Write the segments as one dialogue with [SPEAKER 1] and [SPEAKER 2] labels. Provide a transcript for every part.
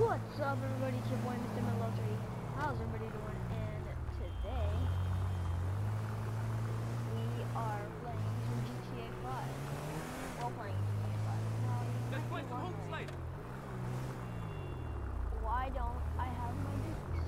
[SPEAKER 1] What's up, everybody? It's your boy, Mr. Melotary. How's everybody doing? And today, we are playing some GTA 5. Well, playing GTA 5. Now, you
[SPEAKER 2] Let's play
[SPEAKER 1] might be
[SPEAKER 2] some home
[SPEAKER 1] wondering,
[SPEAKER 2] slate.
[SPEAKER 1] why don't I have my dukes?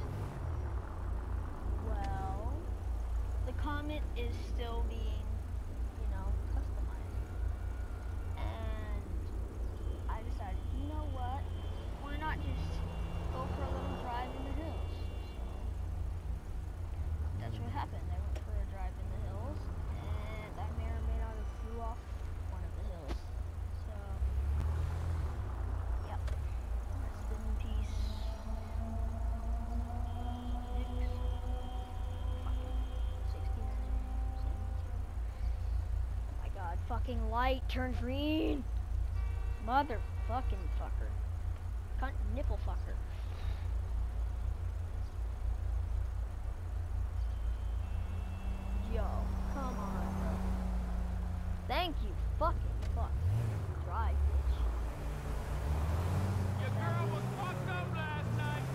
[SPEAKER 1] Well, the Comet is still being, customized. And I decided, you know what? Why not just go for a little drive in the hills? So that's what happened. I went for a drive in the hills, and I may or may not have flew off one of the hills. So, yep. Rest in peace. Dukes. Fucking 69, 72. Oh my god, fucking light turned green! Motherfucking fucker. Cunt nipple fucker. Yo, come on, bro. Thank you, fucking fuck. Drive, bitch.
[SPEAKER 2] Your girl was fucked up last night.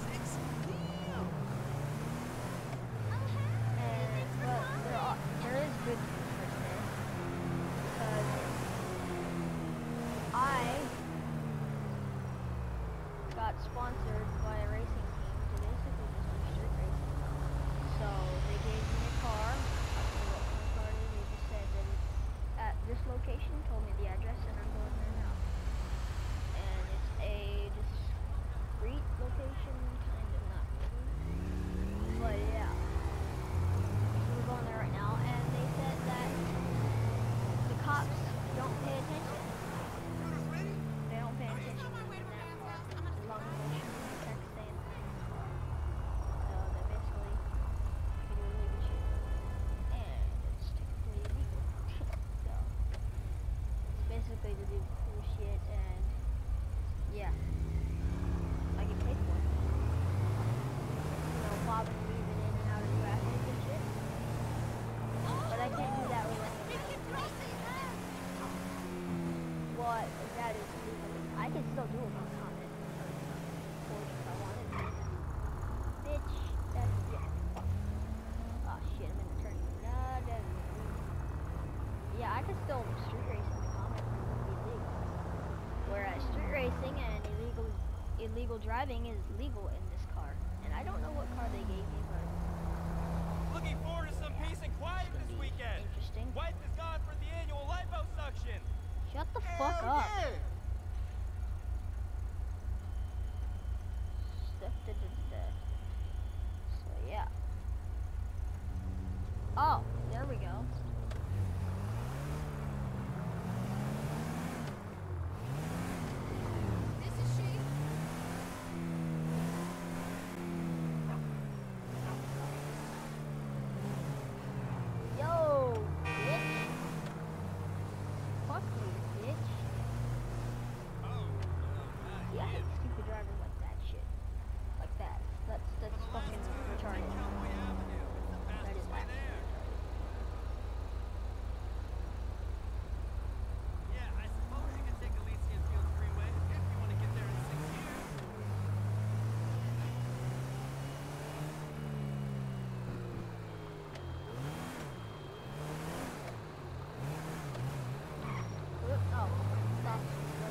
[SPEAKER 1] But there is good news for today. Because I got sponsored by a racing team to basically just do street racing. So they gave me a car. I don't know what kind of car it is. They just said that it's at this location, told me the address, and I'm going there now. And it's a discreet location, kind of, not really. But yeah. So we're going there right now, and they said that the cops don't pay attention. They don't pay attention in that car. As long as they shoot the text saying that in the car. So they basically can do illegal shit. And it's technically illegal. So it's basically to do cool shit, and yeah. I get paid for it. Bobbing and weaving in and out of traffic and shit. But I can't do that with what that is legally. I can still do it on Comet. If I wanted to. Bitch, that's it. Oh shit, I'm in the turning. Yeah, I can still street race in the Comet and it wouldn't be legal. Whereas street racing and illegal driving is legal in this car. And I don't know what car they gave me, but
[SPEAKER 2] Looking forward to some peace and quiet this weekend.
[SPEAKER 1] interesting.
[SPEAKER 2] Wife is gone for the annual liposuction.
[SPEAKER 1] Shut the fuck up. So yeah. Oh, there we go.
[SPEAKER 3] This is she.
[SPEAKER 1] Yo, bitch. Fuck you, bitch. Yeah, I hate stupid drivers like that shit. Like that. That's fucking retarded. That is actually retarded.
[SPEAKER 2] Yeah, I suppose you can take Elysian Fields Greenway if you want to get there in 6 years.
[SPEAKER 1] Oh, stop.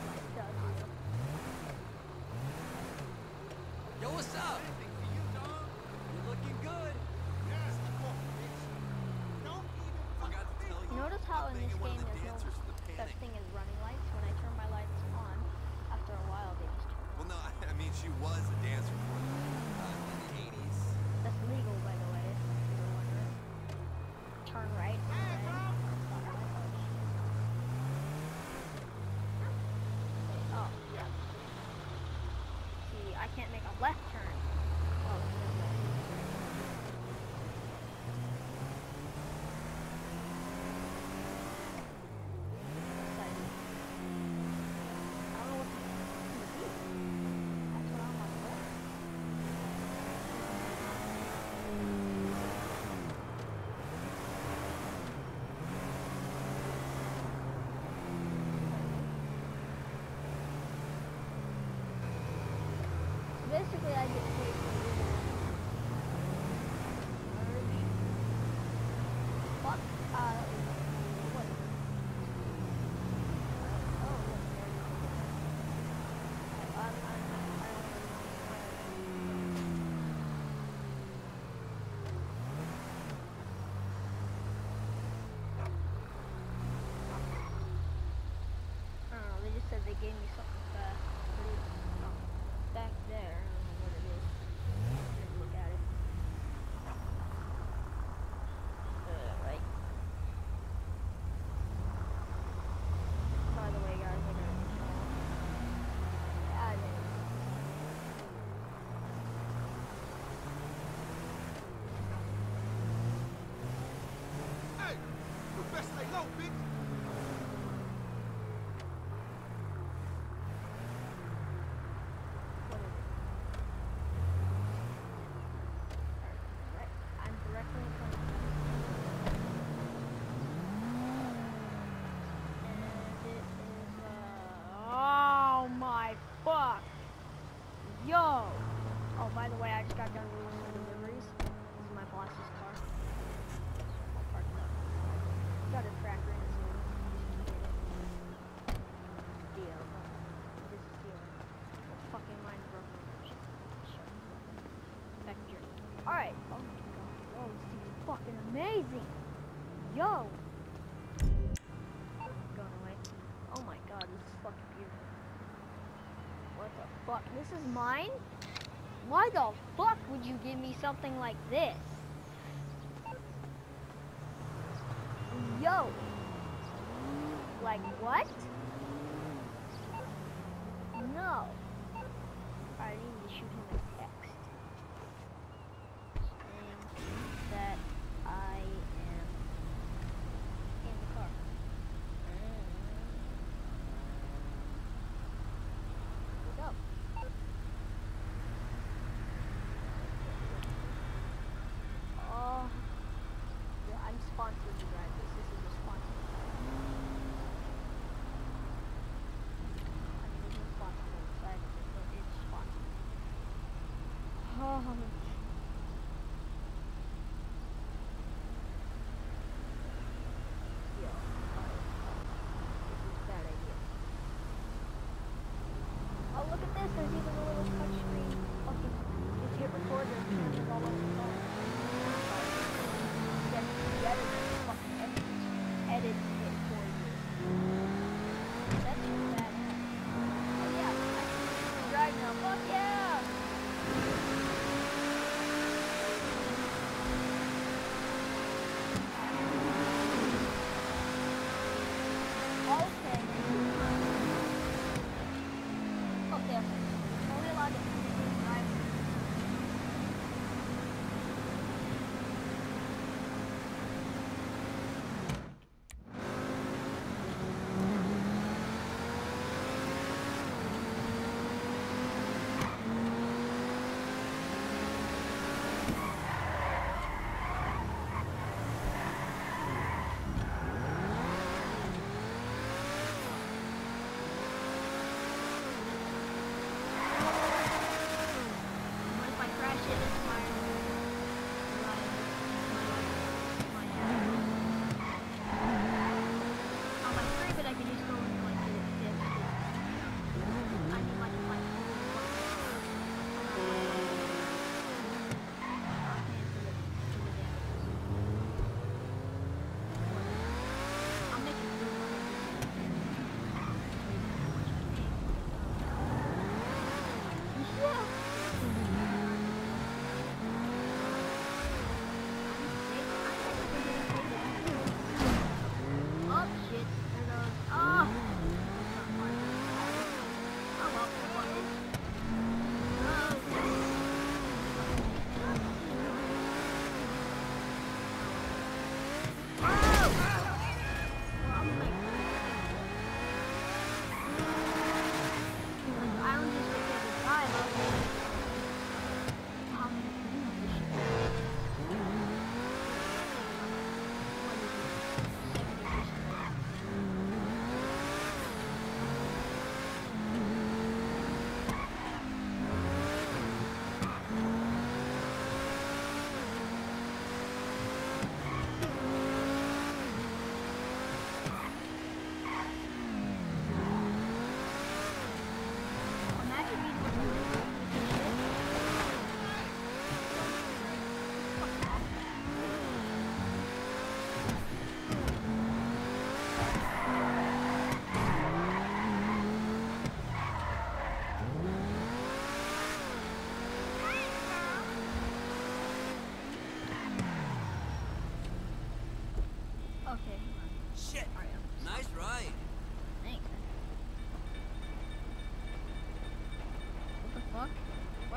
[SPEAKER 4] Yo, what's up?
[SPEAKER 2] Anything for you, dog.
[SPEAKER 4] You're looking good.
[SPEAKER 2] Yes, of course, bitch. Don't even
[SPEAKER 4] Forgot to tell you.
[SPEAKER 1] Notice how in this
[SPEAKER 4] I'm
[SPEAKER 1] game
[SPEAKER 4] one of the
[SPEAKER 1] there's no
[SPEAKER 4] dancers for the
[SPEAKER 1] such
[SPEAKER 4] Panic.
[SPEAKER 1] thing as running lights. When I turn my lights on, after a while they just turn
[SPEAKER 4] Well,
[SPEAKER 1] on.
[SPEAKER 4] no, I mean she was a dancer for them in the '80s.
[SPEAKER 1] That's legal, by the way, if you were wondering. Turn right.
[SPEAKER 2] Hey, bro.
[SPEAKER 1] Oh, yeah. See, I can't make a left turn. Oh, no way. Excited. I don't know what to do. That's what I'm on for. basically I get paid for using merge. Fuck. What? Oh, look, there it is. I don't know, they just said they gave me something fast. But it's back there. I don't know what it is. Let's look at it. Right. By the way, guys, I got add it.
[SPEAKER 4] Hey, the best lay low, bitch.
[SPEAKER 1] What is it? Right. I'm directly in front of them. And it is, oh my fuck! Yo! Oh, by the way, I just got done doing some deliveries. This is my boss's car. I'll park it up. Got a tracker in his room. Deal. This is deal. Fucking mind broken. Shut up. Back here. Alright. Oh my god. Yo, this thing is fucking amazing. Yo! Going away. Oh my god, this is fucking beautiful. What the fuck? This is mine? Why the fuck would you give me something like this? Yo! Like what? No. I need to shoot him a text. Saying that I am in the car. What's up? Oh, yeah, I'm sponsored to drive this. This is a sponsor.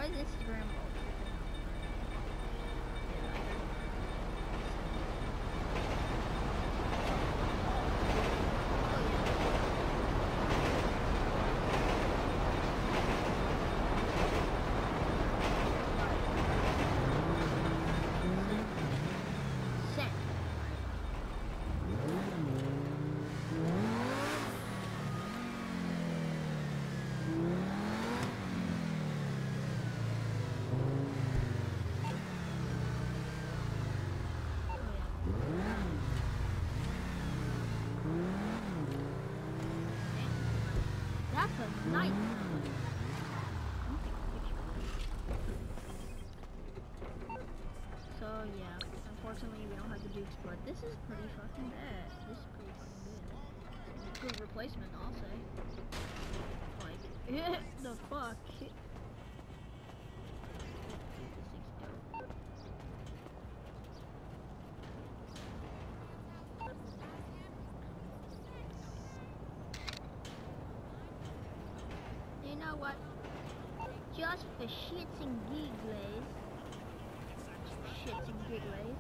[SPEAKER 1] Why is Instagram all tripping out? Sent. That's a nice one. Let me take a picture of it. So yeah, unfortunately we don't have the Dukes, but this is pretty fucking bad. This is pretty fucking good. Good replacement, I'll say. Like, the fuck? This thing's dope. You know what? Just for shits and giggles. Shits and giggles.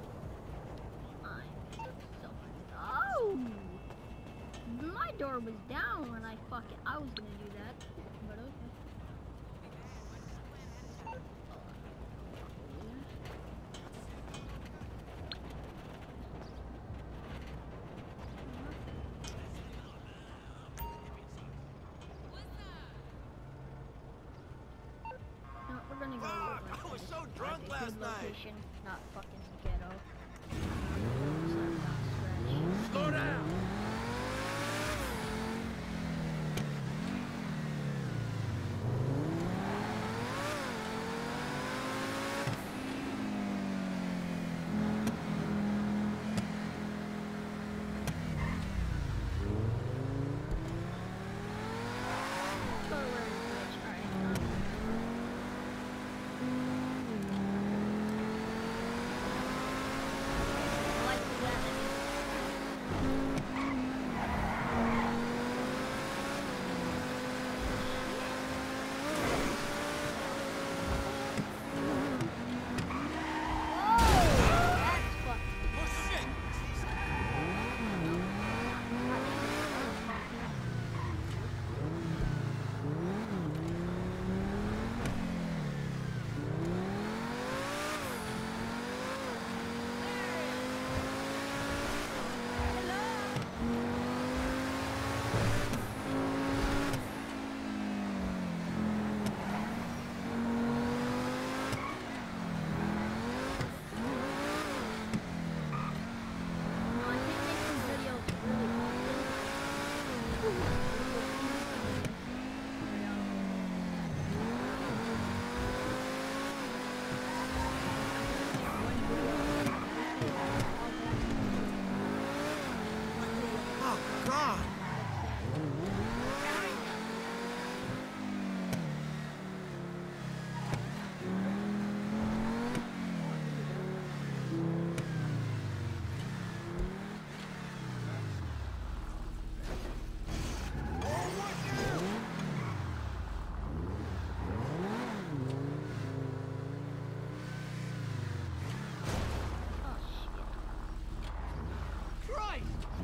[SPEAKER 1] I'm so. Oh! My door was down when I was gonna do that. But okay. No, we're gonna go
[SPEAKER 4] Fuck,
[SPEAKER 1] with,
[SPEAKER 4] I was
[SPEAKER 1] like,
[SPEAKER 4] so
[SPEAKER 1] just,
[SPEAKER 4] drunk
[SPEAKER 1] like, a
[SPEAKER 4] last
[SPEAKER 1] good
[SPEAKER 4] night.
[SPEAKER 1] location, not fucking ghetto. So I'm not scratched.
[SPEAKER 4] Slow down!
[SPEAKER 1] Let's go to where it's rich. Alright, I like the weather. Whoa! That's fucking.
[SPEAKER 4] Oh shit!
[SPEAKER 1] No, I think making videos really
[SPEAKER 4] Oh god!
[SPEAKER 1] Oh shit.
[SPEAKER 4] Christ!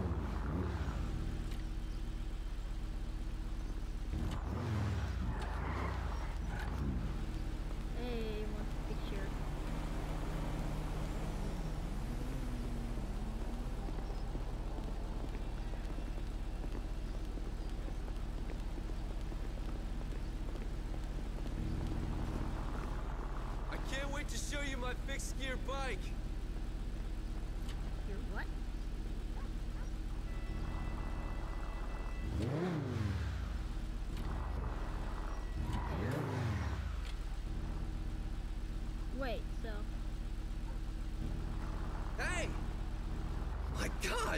[SPEAKER 1] Hey, one picture.
[SPEAKER 4] I can't wait to show you my fixed gear bike!
[SPEAKER 1] Your what? Wait, so
[SPEAKER 4] Hey! My god!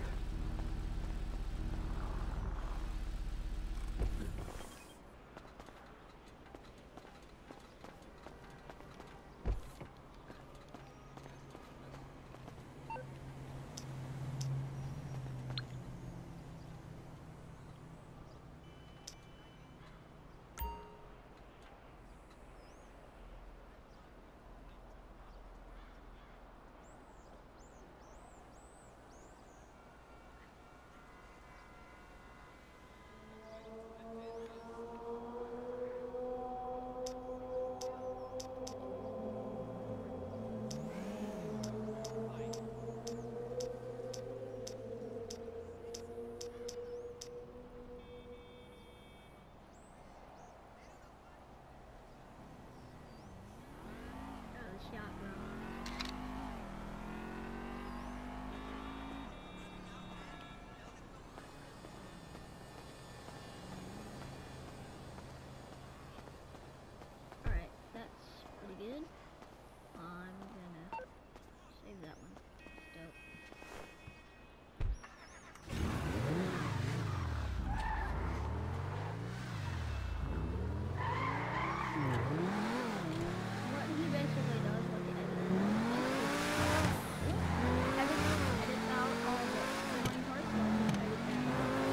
[SPEAKER 1] What he basically does, what the editor does, is edits out all the annoying parts, so he edits that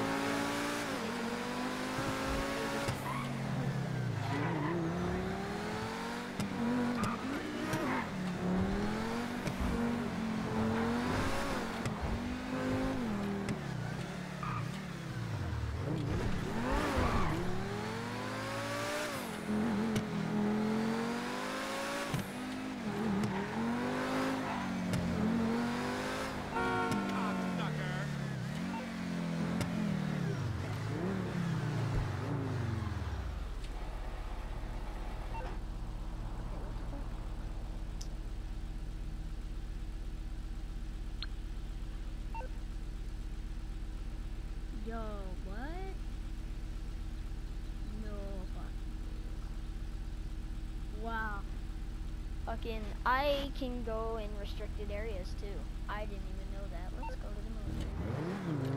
[SPEAKER 1] Yo, what? No fuck. Wow. Fucking, I can go in restricted areas too. I didn't even know that. Let's go to the military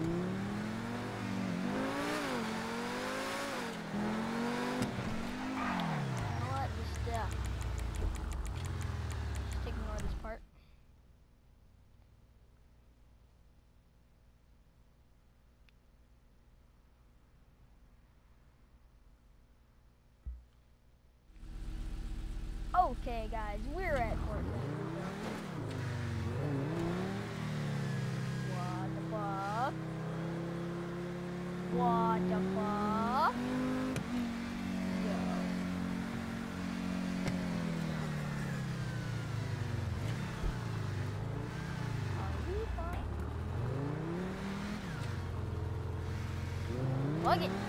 [SPEAKER 1] base. You know what? Just ignore this part. Okay, guys, we're at Fort Lauderdale. What the fuck? What the fuck? Yo. Are we fine? Plug it.